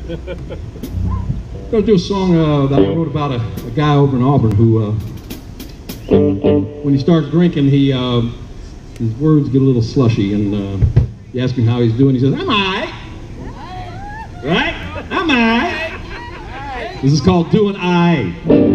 I'm going to do a song that I wrote about a guy over in Auburn who, when he starts drinking, his words get a little slushy, and you ask him how he's doing, he says, "I'm all right." Right? "I'm all right." This is called Doing I.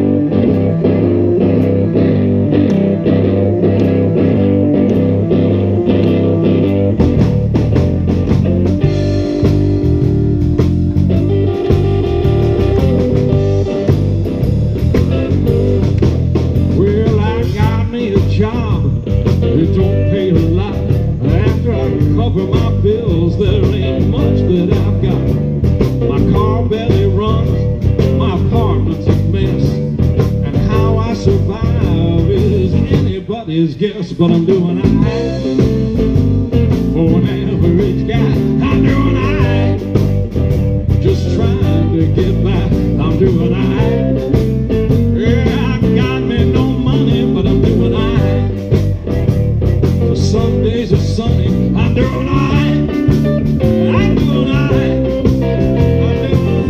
Job, it don't pay a lot. After I cover my bills, there ain't much that I've got. My car barely runs, my apartment's a mess, and how I survive is anybody's guess. But I'm doing alright for an average guy. I'm doing alright, just trying to get by. I'm doing alright. Yeah, I got me no money, but I'm doing alright. Some days are sunny, I'm doing alright. I'm doing alright. I'm doing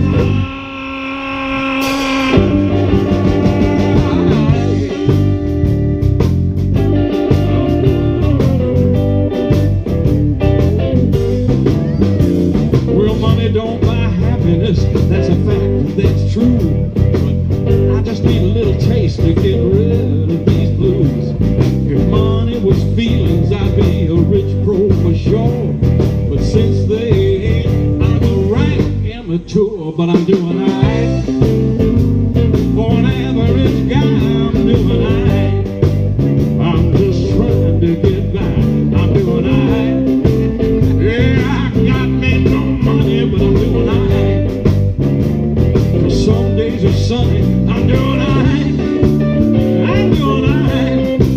alright. Well, money don't buy happiness, that's a fact, that's true. But I just need a little taste to get rid of these blues. If money was feelings, I'd be a rich pro for sure. But since they ain't, I'm a right immature. But I'm doing alright for an average guy. I'm doing alright. I'm just trying to get by. I'm doing alright. Yeah, I got me no money, but I'm doing alright. 'Cause some days are sunny, I'm doing alright. I'm doing alright.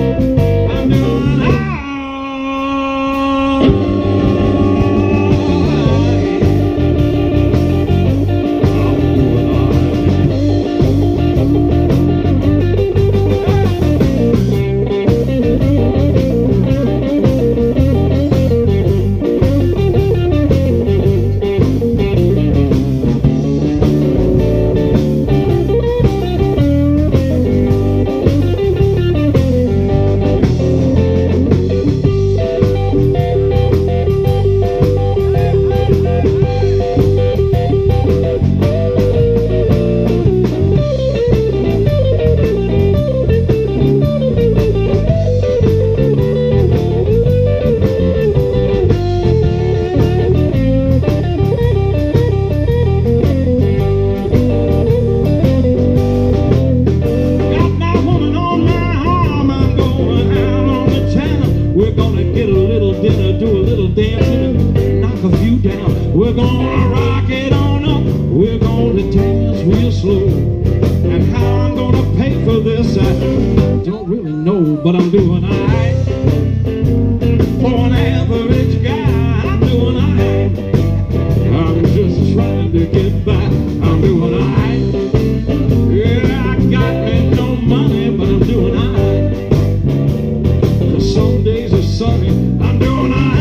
We're gonna rock it on up, we're gonna dance real slow. And how I'm gonna pay for this, I don't really know. But I'm doing alright for an average guy. I'm doing alright. I'm just trying to get by. I'm doing alright. Yeah, I got me no money, but I'm doing alright. 'Cause some days are sunny, I'm doing alright.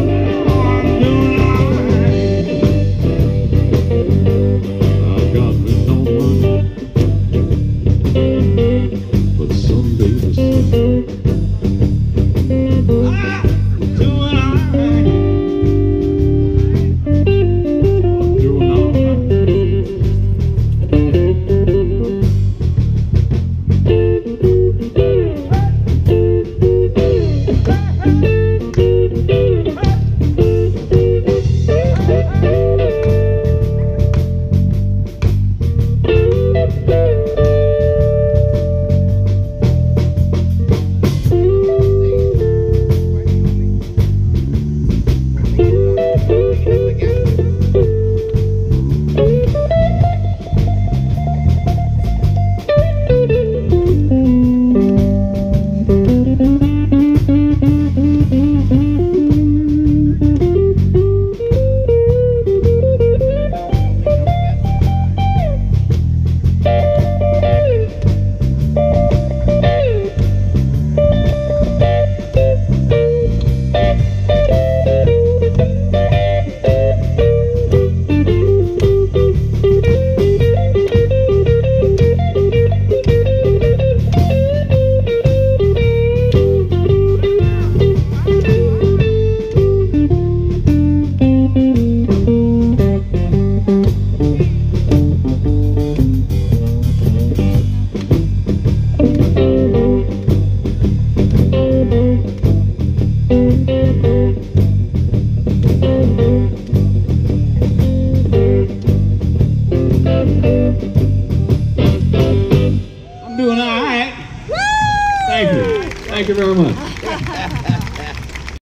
God.